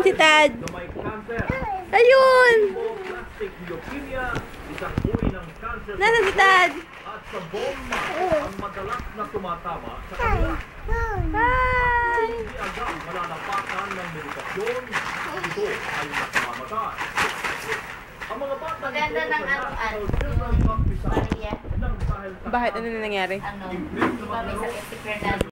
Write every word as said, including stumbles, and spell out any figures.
si Tad. Ayun! Nasaan si Tad? At sa bomba ang madalas na tumatama sa kanila. Hi! Hindi agad malalapakan ng medikasyon, ito ay nakamamatay. Ang mga bata maganda ng ano, ano, Maria. Bakit? Ano na nangyari? Ano, di ba may sakit si Fernando?